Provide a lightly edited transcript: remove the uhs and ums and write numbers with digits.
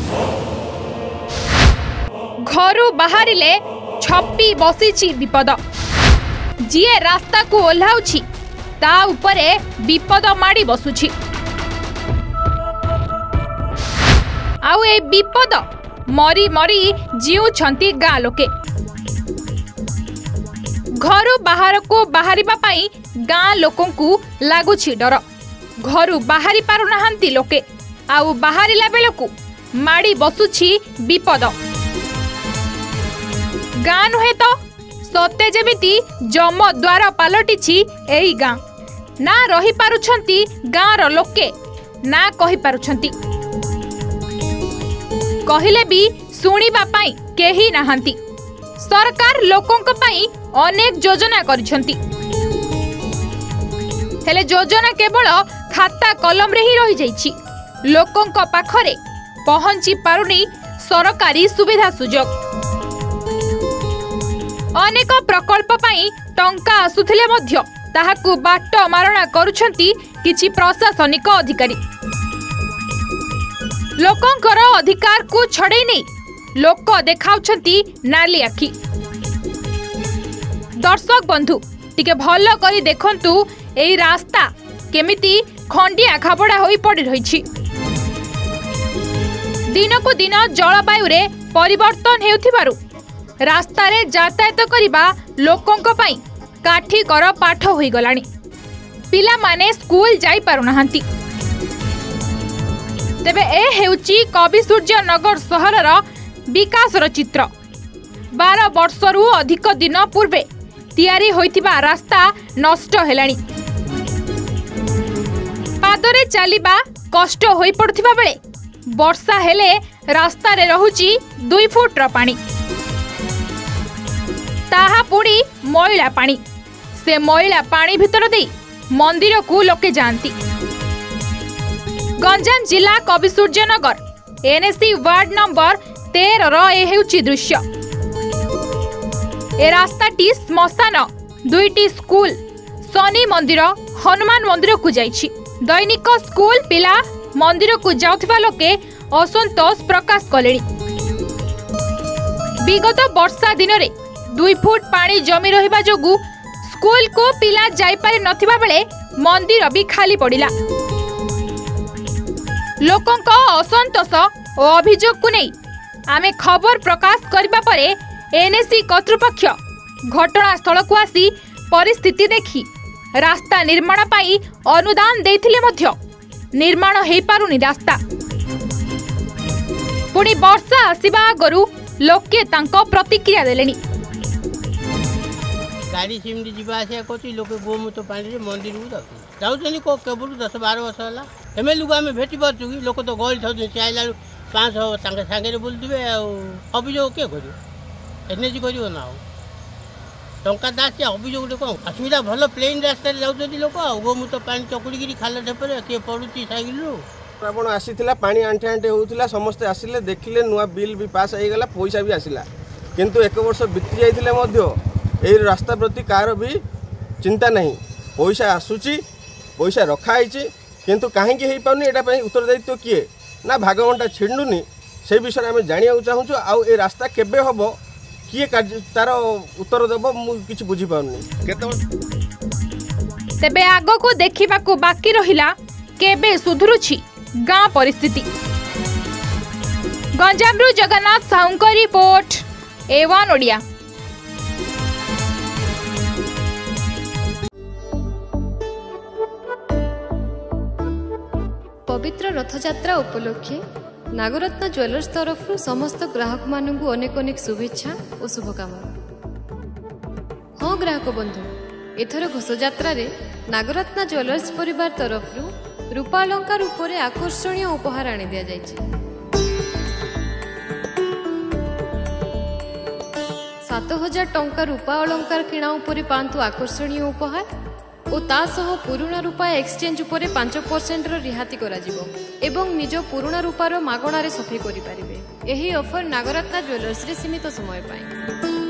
घरू बाहरिले छपी बसी विपद जीए रास्ता को ओह्लाउछि ता उपरे विपद माड़ी बसुछि। आउ ए विपद मरी मरी जीउछंती गाँ लोके। घरू बाहर को बाहरिबा पाई गाँ लोकंकु लागुछि डर। घरू बाहरी पारु नाहांती लोके आउ बाहरिला बेलकु माड़ी बसुछि विपद। गाँ नुहे तो सते जेमिति जम द्वार पालटिछि एई गाँ। ना रही पारुछंती गाँर लोके ना कहि पारुछंती। कहिले भी सुनिबा पाई केही नाहांती। सरकार लोकंक पाई अनेक योजना करिछंती हेले योजना केवल खाता कलम रे ही रही जाइछि। लोकंक पाखरे पहुंची पारुनी सरकारी सुविधा सुजोग। अनेक प्रकल्प पाई टंका आसुथिले मध्य ताहाकु बाट मारणा करुछंती किछि प्रशासनिक अधिकारी। लोकंकर अधिकार को छड़े नहीं लोक देखाउछंती नाली आखि। दर्शक बंधु टिके भल करी देखंतु एई रास्ता केमिति खंडिया खाबड़ा होई पड़ी रहिछि। दिन को दिन जलवायु रे परिवर्तन हेउथिबारु रास्ता रे यातायात करिबा लोकंक पई काठी कर पाठ होई गलानी। पिला माने स्कूल जाई पारु नाहंती। तेबे ए हेउची कवि सूर्य नगर सहरर विकासर चित्र। 12 वर्षरु अधिक दिन पूर्वे तैयारी होइतिबा रास्ता नष्ट हेलानी। पादरे चलिबा कष्ट होई पड़ुथिबा बेले वर्षा हेले रास्ता रे रहुची 2 फुट र पानी। ताहा पुणी मैला पानी। से मैला पानी भितर दे मंदिर को लोके जानती। गंजाम जिला Kabisuryanagar NAC ward number 13 रो ए हेउची दृश्य। ए रास्ताटी श्मशान 2टी स्कूल शनि मंदिर हनुमान मंदिर को जाइछि। दैनिक स्कूल पिला मंदिर को जाउथिबा लोके असंतोष प्रकाश कलेनी। विगत वर्षा दिन रे 2 फुट पानी जमी रहिबा जोगु स्कूल को पिला जाई पारि नथिबा बेले मंदिर भी खाली पड़िला। लोकंक असंतोष और अभियोग को नहीं आमे खबर प्रकाश करबा परे एनएसी कर्तृपक्ष घटनास्थल को आसी परिस्थिति देखी रास्ता निर्माण पाई अनुदान देथिले मध्य निर्माण हेई पारुनी रास्ता। पुणी वर्षा आसीबा आगरु लोके तांको प्रतिक्रिया देलेनी। गाड़ी सिमडी जीवा आसिया कोची लोके गोमुत पानी रे मंदिर को जाउछनी को केबुल 10-12 वर्ष होला। एमे लुगा में भेटी परछु कि लोक तो गळी थाउ चाइला 500 संगे संगे रे बोलदिबे आ अभियोग के करियो एनएजी करियो ना टंका दासी अभियोग को असुविधा भल प्लेन रास्ता रे जाउछनी लोक आ गोमुत पानी चकुड़ी गिरी खाल ढेपरे के पडुची साइकिल रो रावण आसीथिला पानी आंठे आंठे होउथिला। समस्त आसिले देखिले नुआ बिल भी पास आइ गला पैसा भी आसिला किंतु 1 वर्ष बीती जाइथिले मध्य एही रास्ता प्रति कार भी चिंता नहीं। पैसा आसुची पैसा रखा आइछि किंतु काहे कि हेई पाउनी एटा पई उत्तरदायित्व किए ना भागवंटा छिंडुनी से विषय आम जानिया चाहूँ। आउ ए रास्ता केबे हबो किए तार उत्तर देबो मु किछि बुझी पाउनी। तेबे आगो को देखिबा को बाकी रहिला केबे सुधुरुछि गाँ परिस्थिति। गंजामरु जगन्नाथ साहुंको रिपोर्ट A1 ओडिया। पवित्र रथयात्रा उपलक्षे नागरत्न ज्वेलर्स तरफ समस्त ग्राहक मानू अनेक अनेक शुभेच्छा और शुभकामना। हाँ ग्राहक बंधु एथर घोषयात्रा नागरत्न ज्वेलर्स परिवार तरफ रूपा अलंकार उपरे आकर्षणीय उपहार आनी दिया जाइछि। 7,000 टंका रूपा अलंकार किणा उपरे पांतु आकर्षणीय उपहार और तासह पुराणा रूपा एक्सचेंज उपरे 5% रिहाती करा जिवो एवं निज पुराणा रूपार मागणारे सफेई करि पारिबे। एही ऑफर नागरत्न ज्वेलर्स रे सीमित समय पाए।